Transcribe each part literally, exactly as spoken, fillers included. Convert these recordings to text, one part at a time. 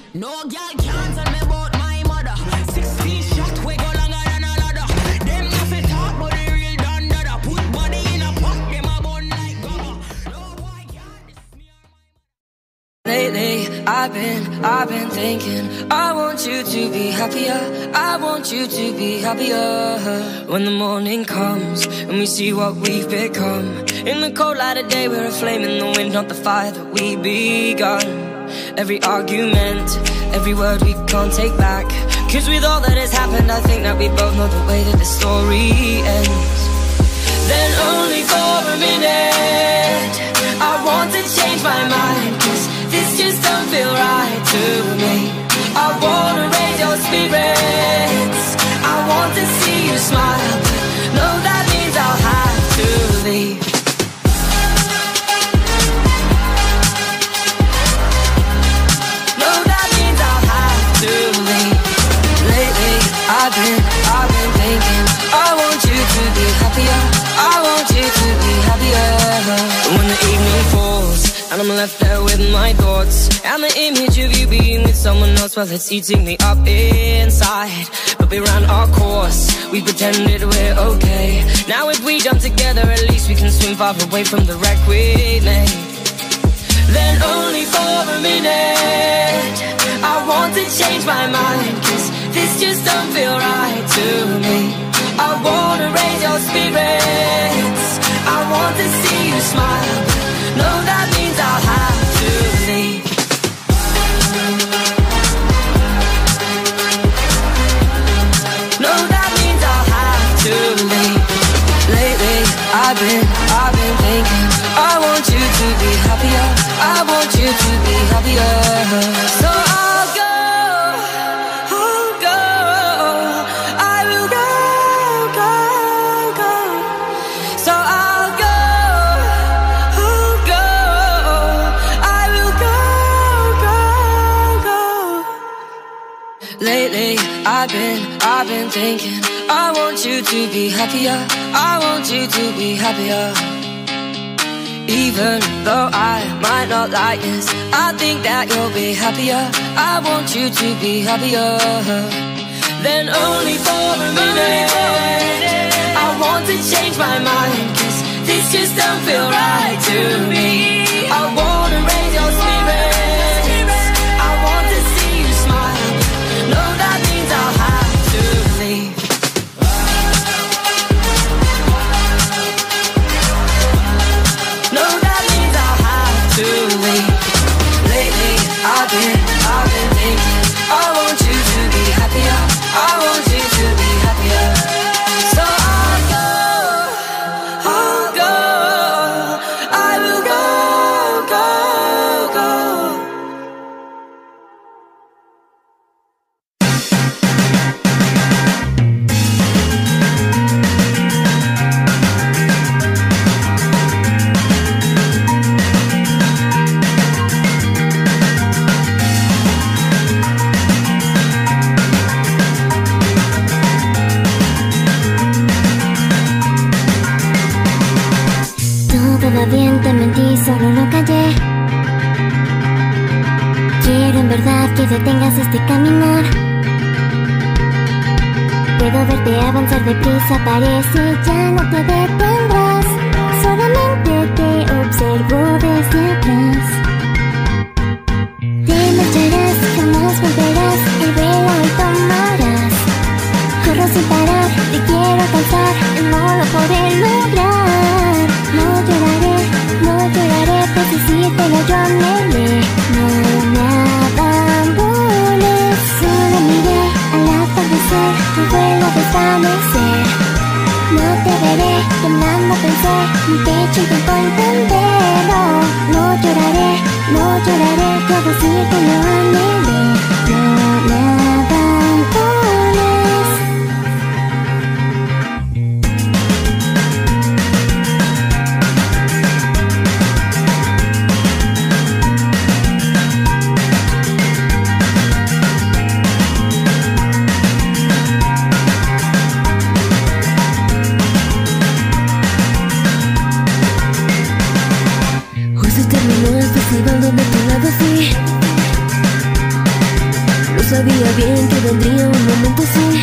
No girl can't tell me about my mother. Sixteen shot we go longer than a ladder. Them nothing talk but the real done dada. Put body in a pot, them a bun like goggle. No boy can't diss me or my mother. Lately, I've been, I've been thinking I want you to be happier. I want you to be happier. When the morning comes and we see what we've become. In the cold light of day, we're a flame in the wind, not the fire that we begun. Every argument, every word we can't take back. Cause with all that has happened, I think that we both know the way that the story ends. Then only for a minute, I want to change my mind. Cause this just don't feel right to me. I wanna raise your spirits, I want to see you smile. But no, that means I'll have to leave. I've been, I've been thinking I want you to be happier. I want you to be happier. When the evening falls and I'm left there with my thoughts, and the image of you being with someone else, well, it's eating me up inside. But we ran our course, we pretended we're okay. Now if we jump together, at least we can swim far away from the wreck we made. Then only for a minute, I want to change my mind. Cause this just don't feel right to me. I wanna raise your spirits, I want to see you smile. No, that means I'll have to leave. No, that means I'll have to leave. Lately, I've been, I've been thinking I want you to be happier. I want you to be happier. So I'll go, I'll go, I will go, go, go. So I'll go, I'll go, I will go, go, go. Lately, I've been, I've been thinking I want you to be happier. I want you to be happier. Even though I might not like this, I think that you'll be happier. I want you to be happier. Then only for a minute, I want to change my mind. Cause this just don't feel right to me. I wanna raise your spirits, I want to see you smile. No, that means I'll have to leave. I've been, I've been thinking I want you to be happier. I want you to be happier. So I'll go, I'll go, I will go, go, go. Todo bien, te mentí, solo lo callé. Quiero en verdad que detengas este caminar. Puedo verte avanzar deprisa, parece ya no te detendrás. Solamente te observo desde atrás. Te marcharás, jamás volverás, el vuelo y tomarás. Corro sin parar, te quiero alcanzar, no lo podré lograr. No lloraré, no lloraré, pues decírtelo yo anhelé. No me abandones, solo miré al atardecer, tu vuelo desvanecer. No te veré, temblando pensé, mi pecho intentó entenderlo. No lloraré, no lloraré, yo decírtelo anhelé. No me abandones. Donde tu lado fui, sabía bien que vendría un momento así.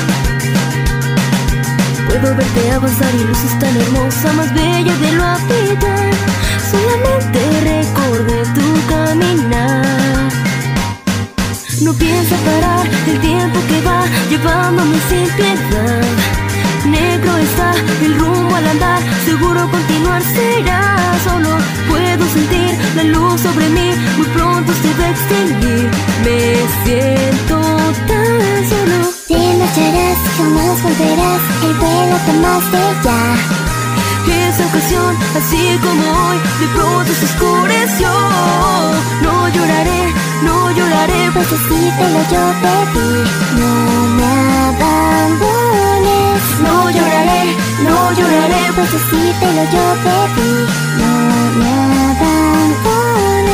Puedo verte avanzar y luces tan hermosa, más bella de lo habitual. Solamente recordé tu caminar. No pienso parar el tiempo que va llevándome sin piedad. Negro está el rumbo al andar, seguro continuar será. Solo puedo sentir la luz sobre mí, muy pronto se va a extinguir. Me siento tan solo. Te marcharás, jamás volverás, el vuelo tomaste ya. Esa ocasión, así como hoy, de pronto se oscureció. No lloraré, no lloraré, pues así te lo yo pedí. No me abandones. no lloraré, no lloraré, Pues así te lo yo pedí. No me abandones.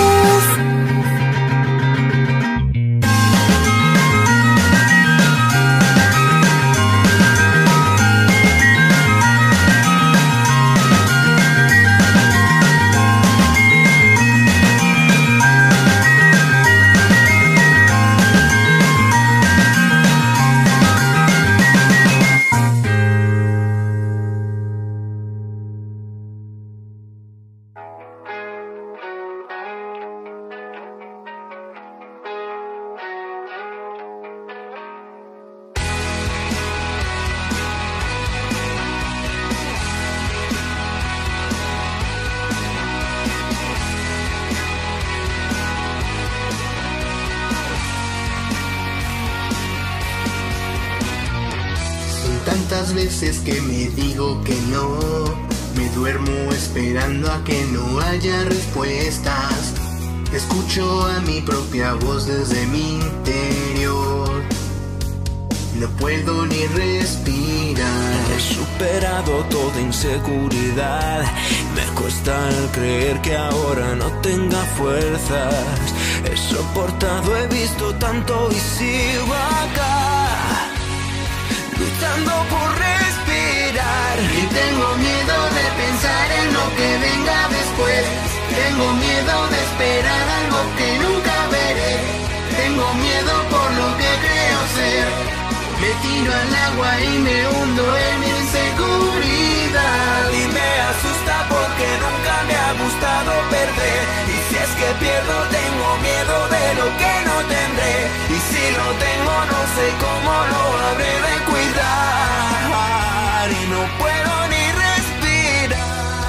Tantas veces que me digo que no, me duermo esperando a que no haya respuestas. Escucho a mi propia voz desde mi interior. No puedo ni respirar. He superado toda inseguridad. Me cuesta el creer que ahora no tenga fuerzas. He soportado, he visto tanto y sigo acá, luchando por respirar. Y tengo miedo de pensar en lo que venga después. Tengo miedo de esperar algo que nunca veré. Tengo miedo por lo que creo ser. Me tiro al agua y me hundo en mi inseguridad. Y me asusta porque nunca me ha gustado perder. Y si es que pierdo tengo miedo de lo que no tendré. Y si lo tengo no sé cómo lo habré de cuidar. Y no puedo ni respirar.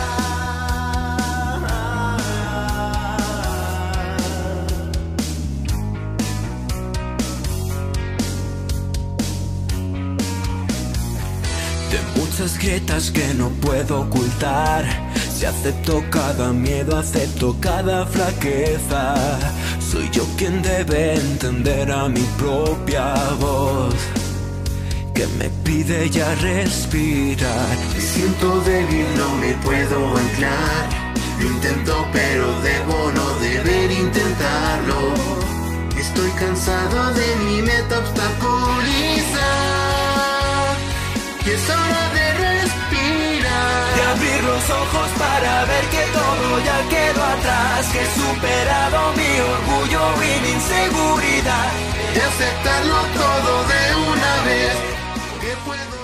De muchas grietas que no puedo ocultar, si acepto cada miedo, acepto cada flaqueza. Soy yo quien debe entender a mi propia voz, que me pide ya respirar. Me siento débil, no me puedo anclar. Lo intento pero debo no deber intentarlo. Estoy cansado de mi meta obstaculizar. Y es hora de respirar, De abrir los ojos para ver que todo ya quedó atrás, que he superado mi orgullo y mi inseguridad. de aceptarlo todo de una vez. Que puedo